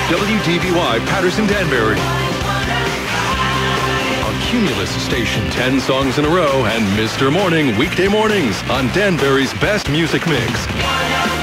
WDBY Patterson Danbury. On Cumulus Station, 10 songs in a row, and Mr. Morning weekday mornings on Danbury's best music mix.